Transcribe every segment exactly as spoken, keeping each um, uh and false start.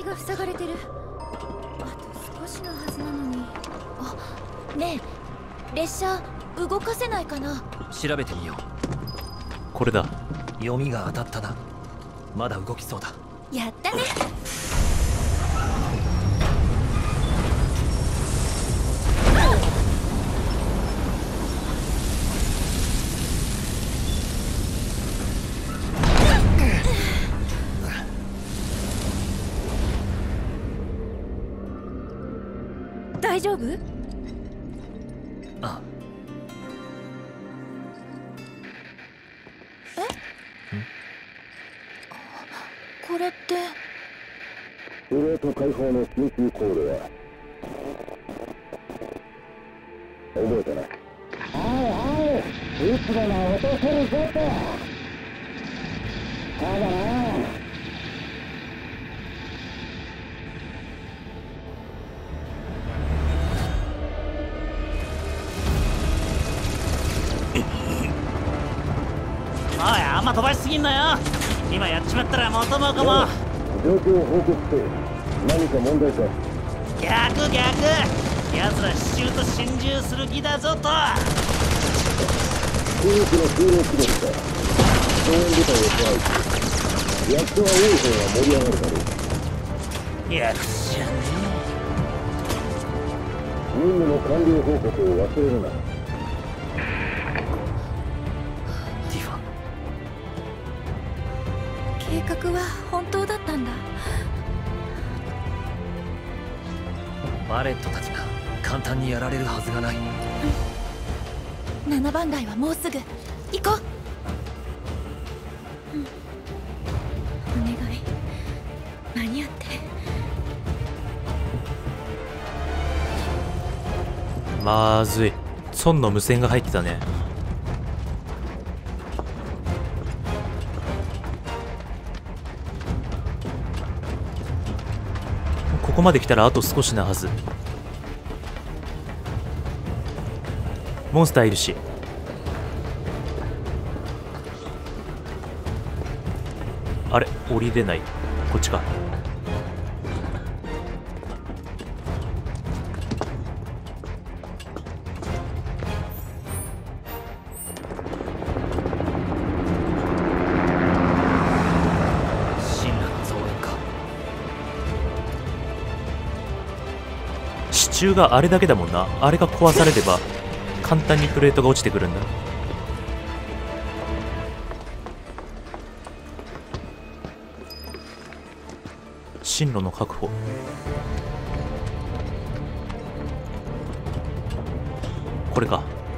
先が塞がれてる。あと少しのはずなのに。あ、ねえ、列車動かせないかな。 調べてみよう。 これだ。 読みが当たったな。まだ動きそうだ。 やったね。大丈夫？ ああ。 え？これってプレート解放の緊急コールは覚えてない。はいはい、いつでも落とせるぞと。ただな、 おい、あんま飛ばしすぎんなよ。今やっちまったら元も子も。 状況を報告して。何か問題か？ 逆逆、奴ら支柱と心中する気だぞと。 空域の空洞機動か応援部隊を支配し、役は多い方が盛り上がるだろう。 役じゃね任務の完了報告を忘れるな。 ティファ。 計画は本当だったんだ。 バレットたちが簡単にやられるはずがない。 ななばん台はもうすぐ行こう、うん、お願い間に合って。 まずい、孫の無線が入ってたね。ここまで来たらあと少しなはず。モンスターいるし。あれ、降りれない。こっちか。 神羅の増援か。 支柱があれだけだもんな。あれが壊されれば簡単にプレートが落ちてくるんだ。進路の確保。これか。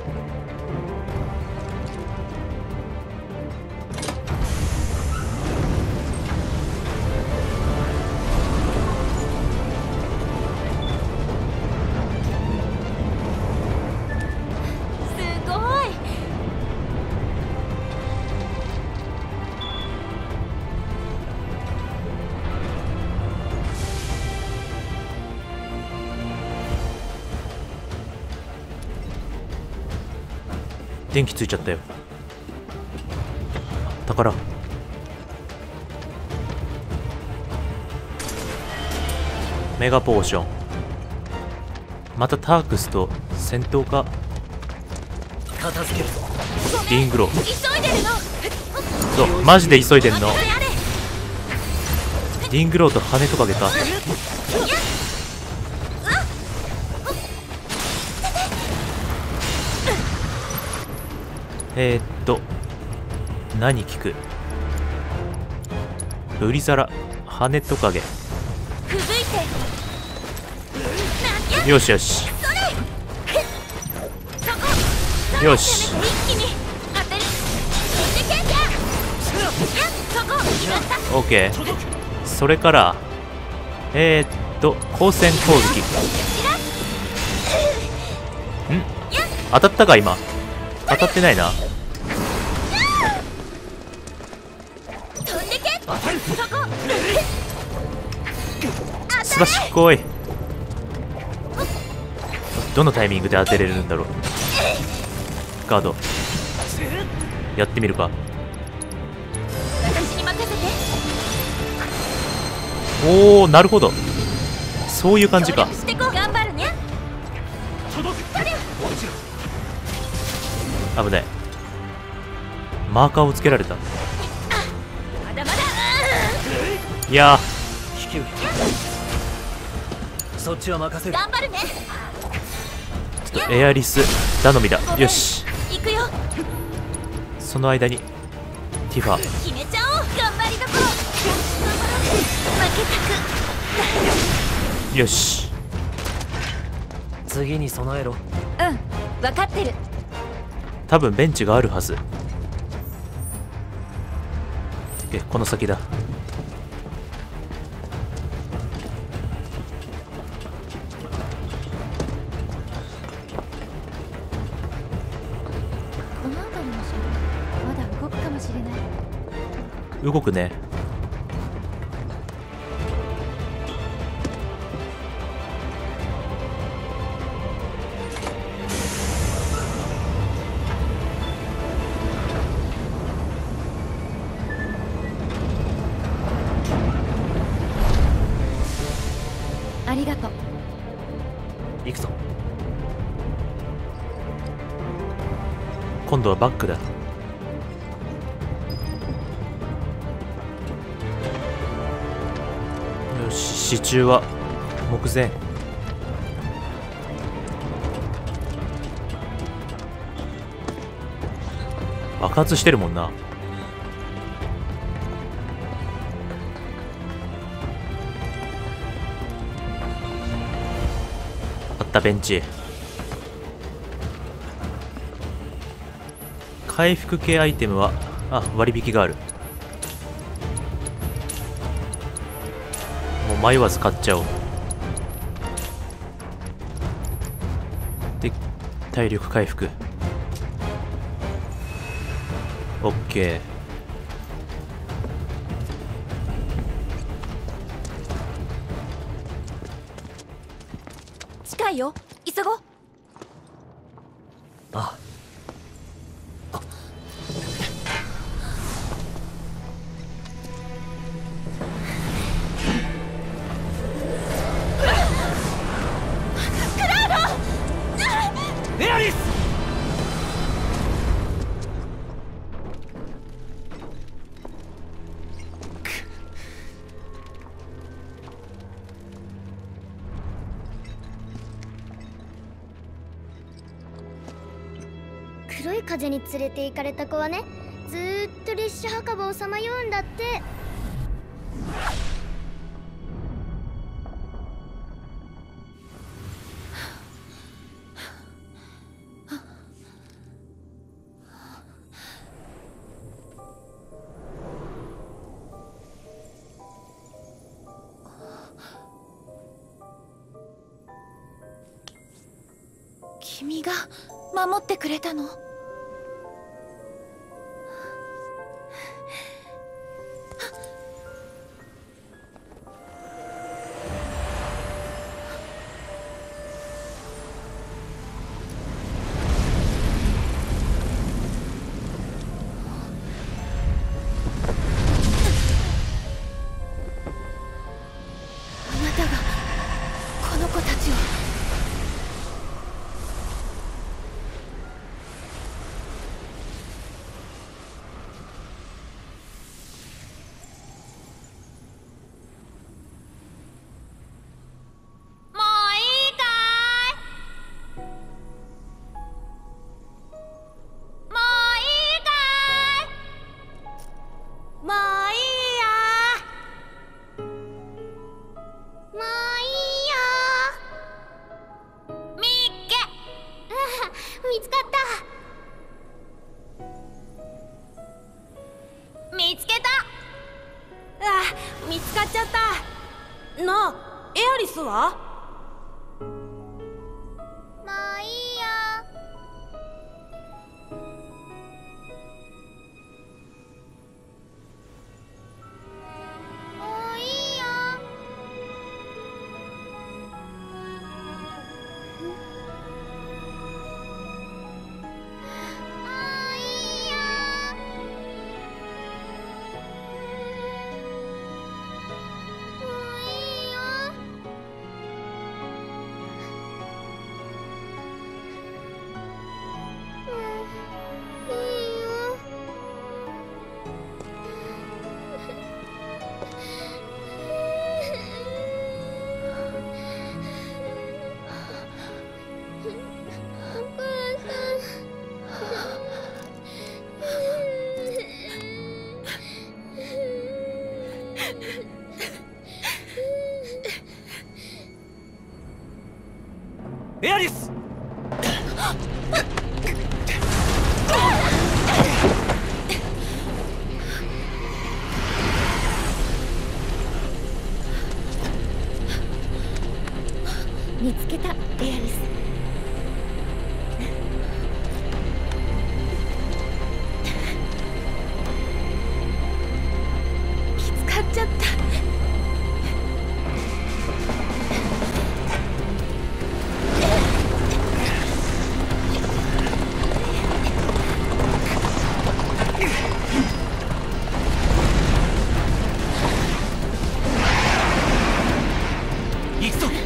電気ついちゃったよ。宝。メガポーション。またタークスと戦闘か。 片付けるぞ。 リングロー。 急いでるの。 そう、マジで急いでんの。リングローと羽トカゲか。えー、っと何聞く？ブリザラ、羽トカゲ。よしよしよし。オッケー。それからえー、っと光線攻撃。ん？当たったか今？当たってないな。スラッシュ来い。どのタイミングで当てれるんだろう。ガードやってみるか。 私に任せて。 おお、なるほど、そういう感じか。 協力してこう。頑張るね。 危ない。マーカーをつけられた。 まだまだ。 いや引き受けそっちは任せる。 頑張るね。 ー、ちょっとエアリス頼みだ。よし、 行くよ。 その間にティファ。 決めちゃおう。頑張りどころ。負けよし、 次に備えろ。 たく。うん、分かってる。 多分ベンチがあるはず。え、この先だ。 この辺りの車両まだ動くかもしれない。 動くね。 ありがとう。 行くぞ。 今度はバックだ。よし、支柱は目前。爆発してるもんな。あった、ベンチ。回復系アイテムは、あ、割引がある。もう迷わず買っちゃおう。で、体力回復。オッケー。 近いよ。急ごう。 あエアリス。 黒い風に連れて行かれた子はね、ずーっと列車墓場をさまようんだって。 君が守ってくれたの？あなたがこの子たちを。もういいかい？もういいかい？もういいよ。もういいよ。みっけ。見つかった。見つけた。あ、見つかっちゃった。なあ、エアリスは？もういいよ。もういいよ。もういいよ。もうエアリス。 見つけたエアリス。見つかっちゃった。 行くぞ。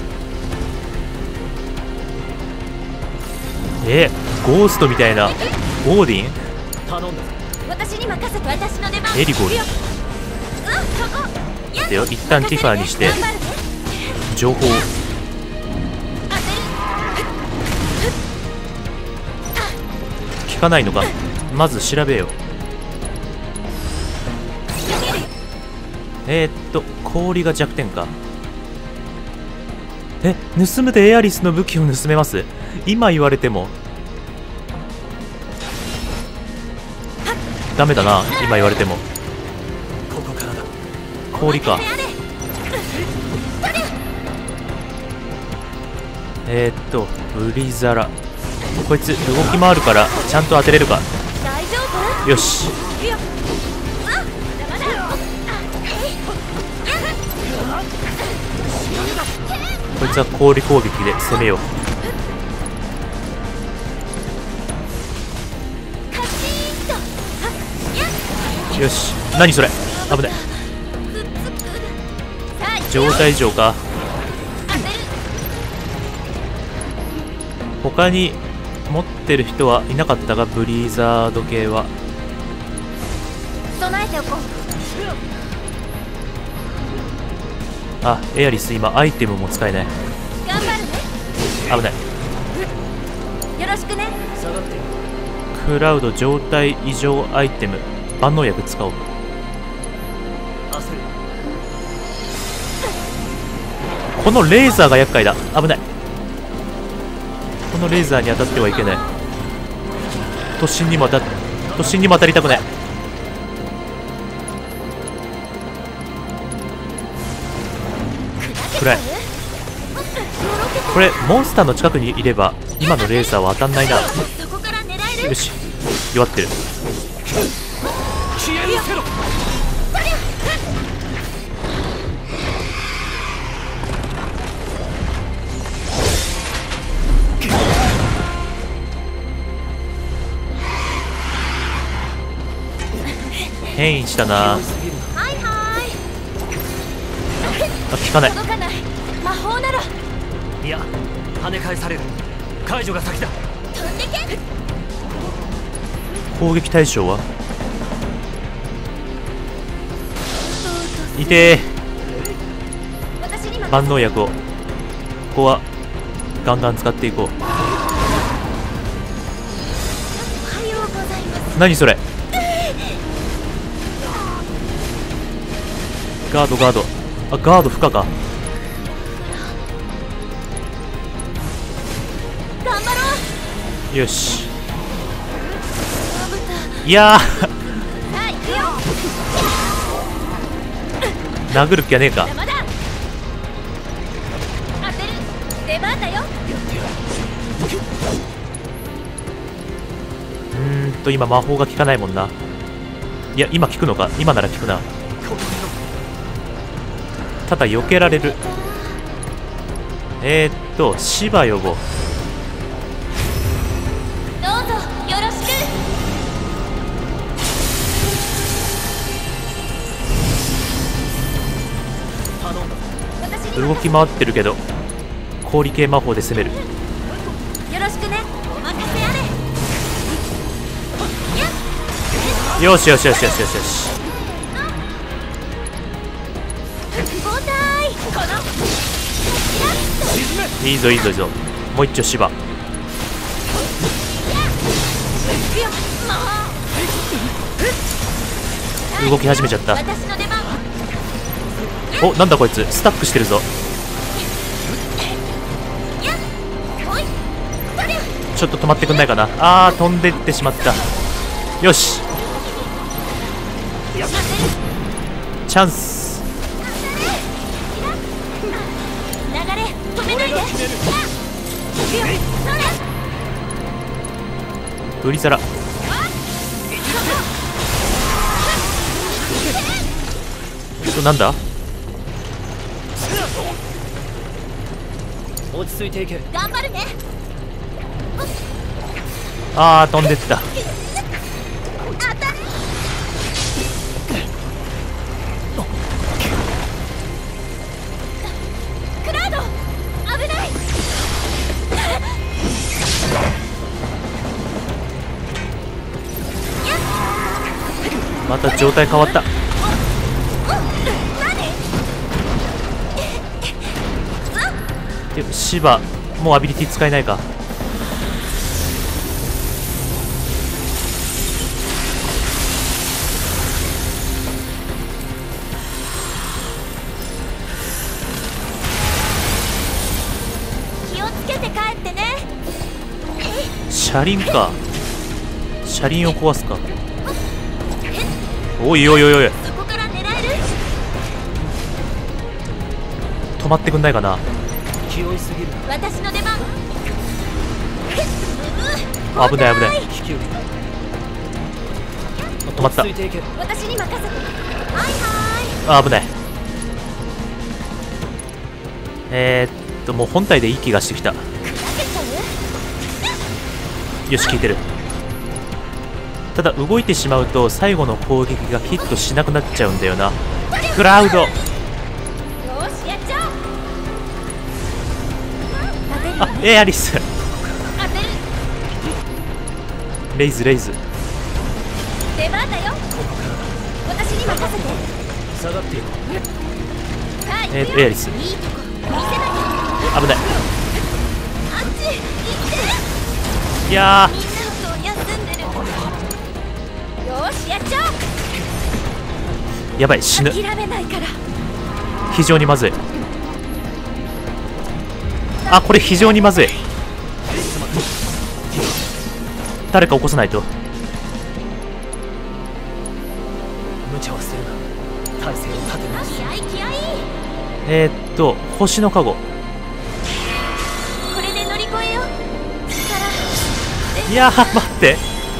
えゴーストみたいな。オーディン、 頼んだぞ。 私に任せて。私の出番。 エリゴール。 うん、そこ。やっでよ、一旦ティファーにして頑張るね。 情報を。 当てる。 聞かないのか。まず調べよう。えー、っと氷が弱点か。え、盗むでエアリスの武器を盗めます？今言われてもダメだな。今言われても。 ここからだ。 氷か。えー、っとブリザラ、こいつ動き回るからちゃんと当てれるか。 大丈夫？ よし。 いや。あ、まだまだ。 こいつは氷攻撃で攻めよう。 カチーンと。あ、やっ。 よし。何それ、危ない。 くっつく。さあ、 状態異常か。 当てる。 他に持ってる人はいなかったが、ブリザード系は。 備えておこう。 あ、エアリス今アイテムも使えない。 頑張るね。 危ない。 よろしくね。 下がって。 クラウド状態異常アイテム、万能薬使おう。 焦る。 このレーザーが厄介だ。危ない。このレーザーに当たってはいけない。突進にも当たっ突進にも当たりたくない。暗い。これモンスターの近くにいれば今のレーザーは当たんないな。 そこから狙える。 よし、弱ってる。 消え失せろ。 変異したな。 はいはい。 あ、効かない。 届かない。魔法ならいや、跳ね返される。解除が先だ。 飛んでけ。 攻撃対象は痛え。 私に任せ。 万能薬をここはガンガン使っていこう。 おはようございます。 何それ。ガードガード。あ、ガード負荷か。 頑張ろう。 よし。 まぶた。 いやーさあ行くよ。 殴る気はねえか。 まだ。当てる。出番だよ。 うーんと今魔法が効かないもんな。いや今効くのか。今なら効くな。ただ避けられる。えー、っと芝呼ぼう。 どうぞよろしく。 頼んだ。 私に動き回ってるけど氷系魔法で攻める。 よろしくね。お任せあれ。やっ。 よしよしよしよしよしよし。 交代。この。 いいぞいいぞいいぞ。もう一丁芝。 行くよ。もう。 動き始めちゃった。 私の出番。 お、なんだこいつスタックしてるぞ。 ちょっと止まってくんないかな。あー飛んでってしまった。よしチャンス。 流れ止めないで。 売り皿。なんだ。 落ち着いていけ。 頑張るね。 あー飛んでった。 クラウド危ない。 また状態変わった。でもシバもうアビリティ使えないか。 気をつけて帰ってね。 車輪か。車輪を壊すか。おいおいおいおい、 そこから狙える。 止まってくんないかな。 気負いすぎるな。 私の出番。 危ない危ない。 引き受け止まった。 落ち着いていけ。 私に任せて。はいはあ危ない。えー、っともう本体でいい気がしてきた。 ーい。砕けちゃう。 よし効いてる。ただ動いてしまうと最後の攻撃がヒットしなくなっちゃうんだよな。クラウド。 よーしやっちゃおう。当てるよあね。 エアリス。 当てる。 レイズレイズ。 出番だよ。私に任せて。 下がっていこさあ行くよ。 えーとエアリス。 いいとこ見せなきゃ。 危ない。 あっち行って。 いやみんなと休んでる。よーしやっちゃおう。 ーやばい死ぬ。 諦めないから。 非常にまずい。あこれ非常にまずい。誰か起こさないと。 無茶はするな。体勢を立て直し。 気合い気合い。 えー、っと星の加護。 これで乗り越えよう。力。 いやー待って。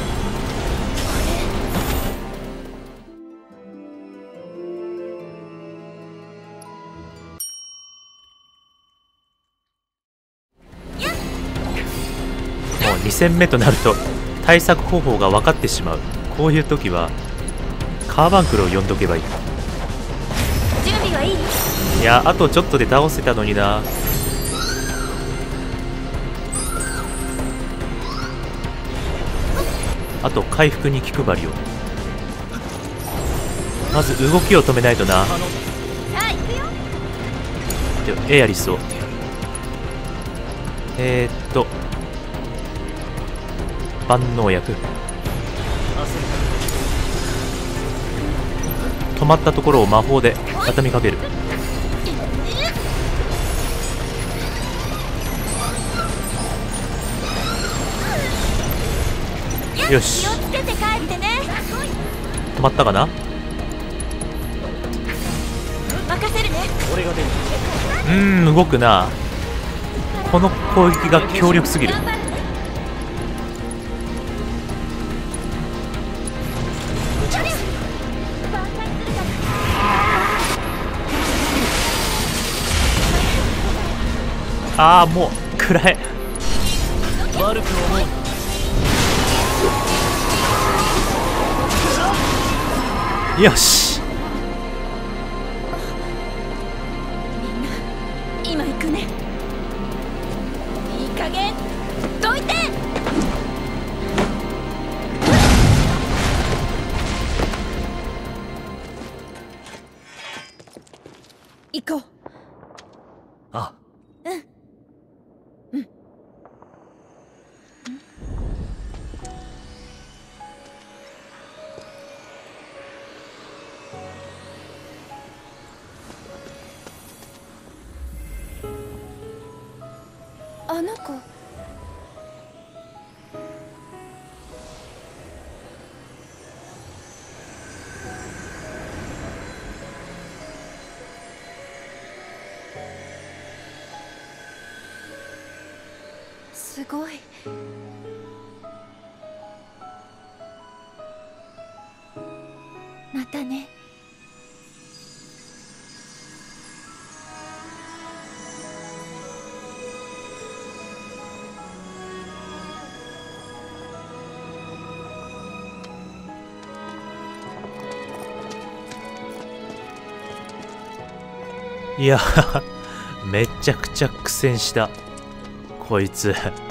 もうに戦目となると対策方法が分かってしまう。こういう時はカーバンクルを呼んどけばいい。 準備はいい？ いやあとちょっとで倒せたのにな。あと回復に気配りを。まず動きを止めないとな。 さあ行くよ。 ではエアリスを。えー、っと万能薬。止まったところを魔法で畳みかける。よし気をつけて帰ってね。 止まったかな。 任せるね。 俺が出る。 うーん動くな。この攻撃が強力すぎる。 頑張るね。 ああもう暗い。 悪く思う。 よし今行くね。いい加減どいて。行こう。 あすごい。またね。 いやめちゃくちゃ苦戦したこいつ。